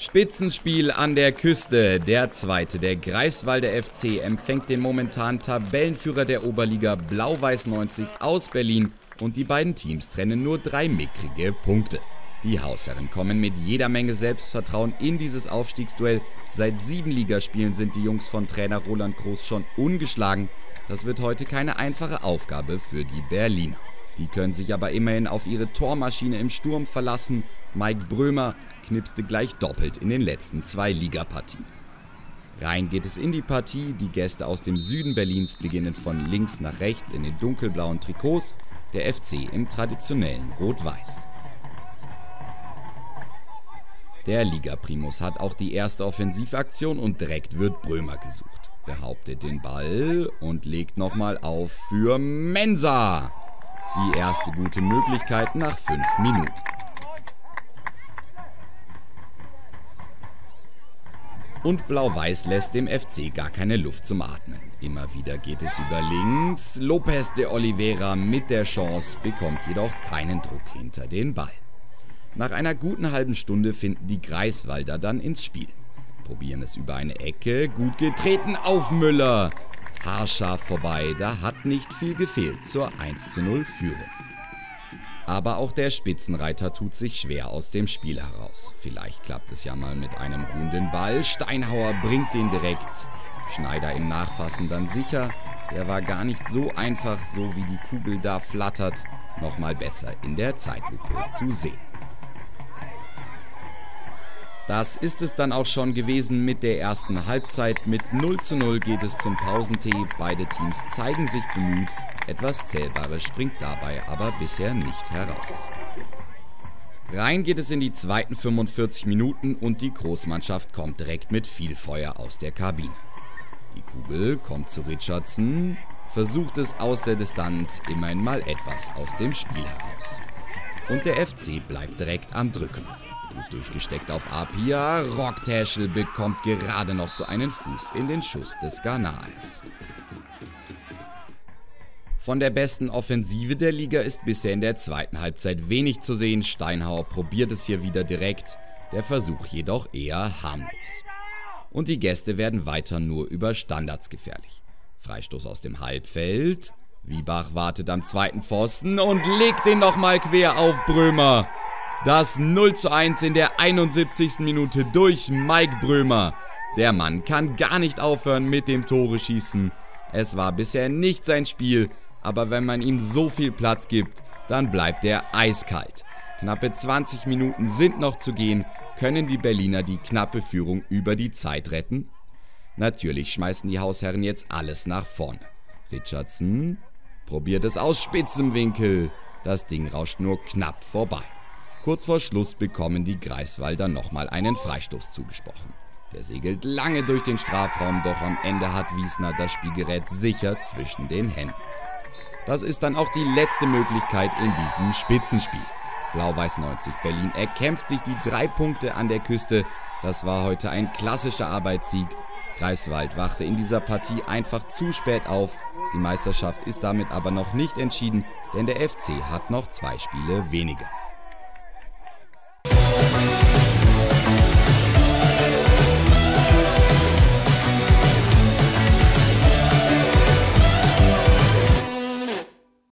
Spitzenspiel an der Küste. Der zweite, der Greifswalder FC, empfängt den momentan Tabellenführer der Oberliga Blau-Weiß 90 aus Berlin und die beiden Teams trennen nur 3 mickrige Punkte. Die Hausherren kommen mit jeder Menge Selbstvertrauen in dieses Aufstiegsduell. Seit 7 Ligaspielen sind die Jungs von Trainer Roland Groß schon ungeschlagen. Das wird heute keine einfache Aufgabe für die Berliner. Die können sich aber immerhin auf ihre Tormaschine im Sturm verlassen. Mike Brömer knipste gleich doppelt in den letzten 2 Ligapartien. Rein geht es in die Partie. Die Gäste aus dem Süden Berlins beginnen von links nach rechts in den dunkelblauen Trikots, der FC im traditionellen Rot-Weiß. Der Liga-Primus hat auch die erste Offensivaktion und direkt wird Brömer gesucht. Behauptet den Ball und legt nochmal auf für Mensah. Die erste gute Möglichkeit nach 5 Minuten. Und Blau-Weiß lässt dem FC gar keine Luft zum Atmen. Immer wieder geht es über links. Lopez de Oliveira mit der Chance, bekommt jedoch keinen Druck hinter den Ball. Nach einer guten halben Stunde finden die Greifswalder dann ins Spiel. Probieren es über eine Ecke, gut getreten auf Müller. Haarscharf vorbei, da hat nicht viel gefehlt zur 1:0 Führung. Aber auch der Spitzenreiter tut sich schwer aus dem Spiel heraus. Vielleicht klappt es ja mal mit einem ruhenden Ball. Steinhauer bringt den direkt. Schneider im Nachfassen dann sicher. Der war gar nicht so einfach, so wie die Kugel da flattert. Nochmal besser in der Zeitlupe zu sehen. Das ist es dann auch schon gewesen mit der ersten Halbzeit. Mit 0:0 geht es zum Pausentee. Beide Teams zeigen sich bemüht. Etwas Zählbares springt dabei aber bisher nicht heraus. Rein geht es in die zweiten 45 Minuten und die Großmannschaft kommt direkt mit viel Feuer aus der Kabine. Die Kugel kommt zu Richardson, versucht es aus der Distanz, immerhin mal etwas aus dem Spiel heraus. Und der FC bleibt direkt am Drücker. Gut durchgesteckt auf Apia, Rocktäschel bekommt gerade noch so einen Fuß in den Schuss des Ghanaers. Von der besten Offensive der Liga ist bisher in der zweiten Halbzeit wenig zu sehen. Steinhauer probiert es hier wieder direkt, der Versuch jedoch eher harmlos. Und die Gäste werden weiter nur über Standards gefährlich. Freistoß aus dem Halbfeld, Wiebach wartet am zweiten Pfosten und legt den nochmal quer auf Brömer. Das 0:1 in der 71. Minute durch Mike Brömer. Der Mann kann gar nicht aufhören mit dem Tore-Schießen. Es war bisher nicht sein Spiel, aber wenn man ihm so viel Platz gibt, dann bleibt er eiskalt. Knappe 20 Minuten sind noch zu gehen. Können die Berliner die knappe Führung über die Zeit retten? Natürlich schmeißen die Hausherren jetzt alles nach vorne. Richardson probiert es aus spitzem Winkel. Das Ding rauscht nur knapp vorbei. Kurz vor Schluss bekommen die Greifswalder nochmal einen Freistoß zugesprochen. Der segelt lange durch den Strafraum, doch am Ende hat Wiesner das Spielgerät sicher zwischen den Händen. Das ist dann auch die letzte Möglichkeit in diesem Spitzenspiel. Blau-Weiß 90 Berlin erkämpft sich die 3 Punkte an der Küste. Das war heute ein klassischer Arbeitssieg. Greifswald wachte in dieser Partie einfach zu spät auf. Die Meisterschaft ist damit aber noch nicht entschieden, denn der FC hat noch 2 Spiele weniger.